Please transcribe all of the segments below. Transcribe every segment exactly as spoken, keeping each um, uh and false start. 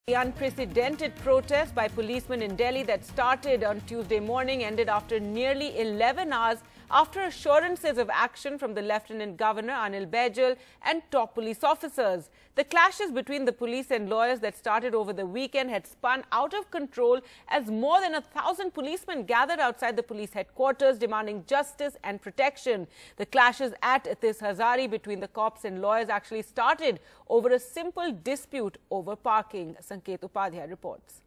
The unprecedented protest by policemen in Delhi that started on Tuesday morning ended after nearly eleven hours after assurances of action from the Lieutenant Governor Anil Baijal and top police officers. The clashes between the police and lawyers that started over the weekend had spun out of control as more than a thousand policemen gathered outside the police headquarters demanding justice and protection. The clashes at this Hazari between the cops and lawyers actually started over a simple dispute over parking. Sanket Upadhyay reports.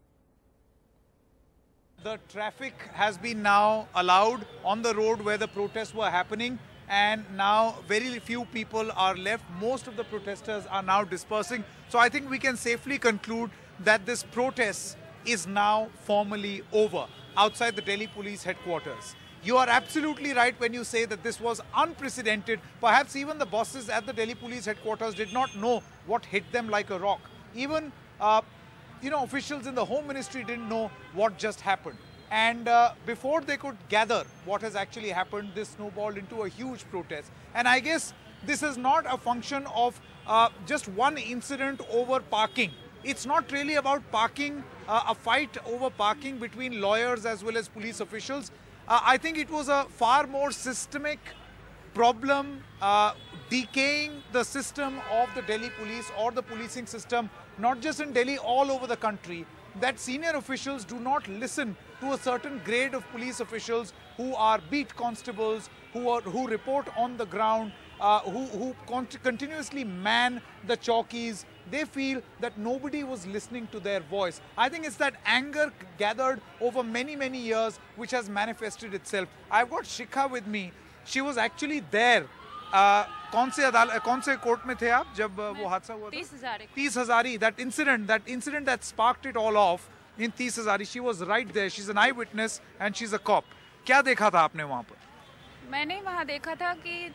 The traffic has been now allowed on the road where the protests were happening, and now very few people are left. Most of the protesters are now dispersing. So I think we can safely conclude that this protest is now formally over outside the Delhi police headquarters. You are absolutely right when you say that this was unprecedented. Perhaps even the bosses at the Delhi police headquarters did not know what hit them like a rock. Even uh, you know, officials in the Home Ministry didn't know what just happened. And uh, before they could gather what has actually happened, this snowballed into a huge protest. And I guess this is not a function of uh, just one incident over parking. It's not really about parking, uh, a fight over parking between lawyers as well as police officials. Uh, I think it was a far more systemic problem, uh, decaying the system of the Delhi police or the policing system, not just in Delhi, all over the country, that senior officials do not listen to a certain grade of police officials who are beat constables, who are who report on the ground, uh, who, who continuously man the chowkis. They feel that nobody was listening to their voice. I think it's that anger gathered over many, many years which has manifested itself. I've got Shikha with me. She was actually there. Uh, कौन से अदालत कौन से court में थे आप जब वो हादसा हुआ था? तीस हजारी तीस Hazari that incident that incident that sparked it all off in तीस Hazari. She was right there. She's an eyewitness and she's a cop. क्या देखा था आपने वहाँ पर? मैंने वहाँ देखा था कि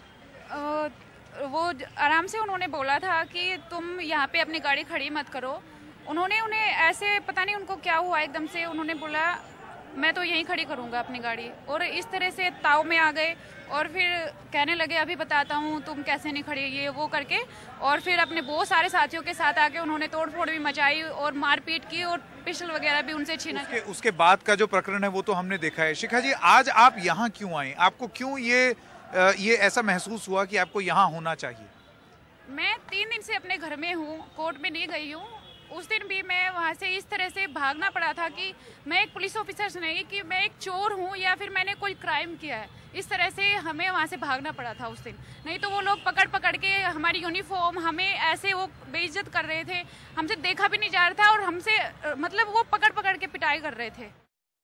आ, वो आराम से उन्होंने बोला था कि तुम यहाँ पे अपनी गाड़ी खड़ी मत करो. उन्होंने उन्हें ऐसे पता नहीं उनको क्या हुआ एकदम से उन्होंने बोला मैं तो यहीं खड़ी करूंगा अपनी गाड़ी, और इस तरह से ताव में आ गए और फिर कहने लगे अभी बताता हूँ तुम कैसे नहीं खड़ी, ये वो करके, और फिर अपने बहुत सारे साथियों के साथ आके उन्होंने तोड़फोड़ भी मचाई और मारपीट की और पिस्टल वगैरह भी उनसे छीना. उसके, उसके बाद का जो प्रकरण है वो तो हमने देखा है. शिखा जी, आज आप यहाँ क्यों आए? आपको क्यों ये ये ऐसा महसूस हुआ कि आपको यहाँ होना चाहिए? मैं तीन दिन से अपने घर में हूँ, कोर्ट में नहीं गई हूँ. उस दिन भी मैं वहाँ से इस तरह से भागना पड़ा था कि मैं एक पुलिस ऑफिसर से नहीं कि मैं एक चोर हूँ या फिर मैंने कोई क्राइम किया है. इस तरह से हमें वहाँ से भागना पड़ा था उस दिन. नहीं तो वो लोग पकड़ पकड़ के हमारी यूनिफॉर्म हमें ऐसे वो बेइज्जत कर रहे थे, हमसे देखा भी नहीं जा रहा था और हमसे मतलब वो पकड़ पकड़ के पिटाई कर रहे थे.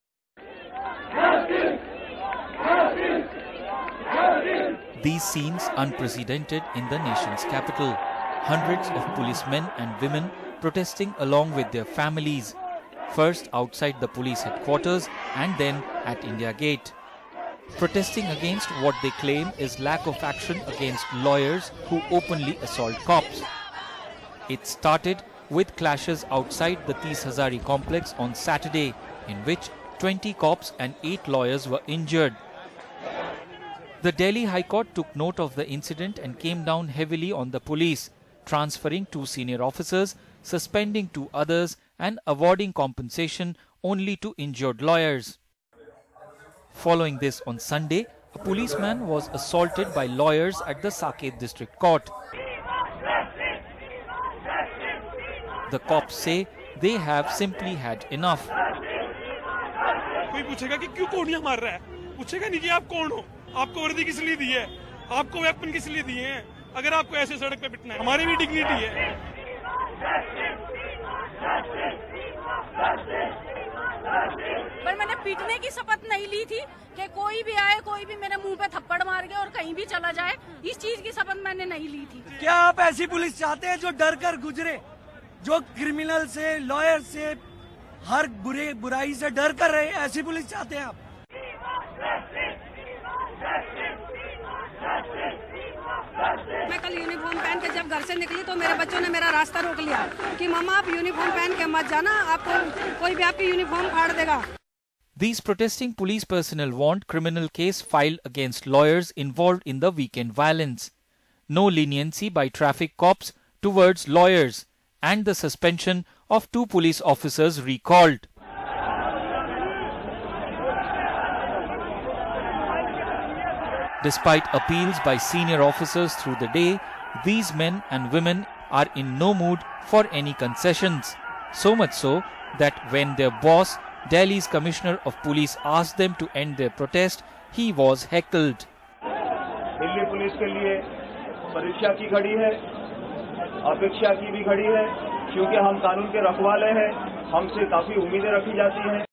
These scenes unprecedented in the nation's capital. Hundreds of policemen and women protesting along with their families, first outside the police headquarters and then at India Gate, protesting against what they claim is lack of action against lawyers who openly assault cops. It started with clashes outside the तीस Hazari complex on Saturday, in which twenty cops and eight lawyers were injured. The Delhi High Court took note of the incident and came down heavily on the police, transferring two senior officers, suspending two others and awarding compensation only to injured lawyers. Following this, on Sunday, a policeman was assaulted by lawyers at the Saket District Court. The cops say they have simply had enough. कोई पूछेगा कि क्यों कोड़ियां मार रहा है? पूछेगा नहीं कि आप कौन हो? आपको वर्दी किस लिए दी है? आपको वेपन किस लिए दिए हैं? अगर आपको ऐसे सड़क पे पिटना है, हमारी भी डिग्निटी है. पर मैंने पीटने की शपथ नहीं ली थी कि कोई भी आए, कोई भी मेरे मुंह पे थप्पड़ मार के और कहीं भी चला जाए, इस चीज की शपथ मैंने नहीं ली थी. क्या आप ऐसी पुलिस चाहते हैं जो डर कर गुजरे, जो क्रिमिनल से, लॉयर से, हर बुरे बुराई से डर कर रहे? ऐसी पुलिस चाहते हैं आप? मैं कल यूनिफॉर्म पहन के जब घर से निकली तो मेरे बच्चों ने मेरा रास्ता रोक लिया कि मामा आप यूनिफॉर्म पहन के मत जाना, आपको कोई भी आपकी यूनिफॉर्म फाड़ देगा. These protesting police personnel want criminal case filed against lawyers involved in the weekend violence, no leniency by traffic cops towards lawyers, and the suspension of two police officers recalled. Despite appeals by senior officers through the day, these men and women are in no mood for any concessions. So much so that when their boss, Delhi's Commissioner of Police, asked them to end their protest, he was heckled. Delhi police के लिए परीक्षा की घड़ी है, अपेक्षा की भी घड़ी है, क्योंकि हम कानून के रखवाले हैं, हमसे काफी उम्मीदें रखी जाती हैं।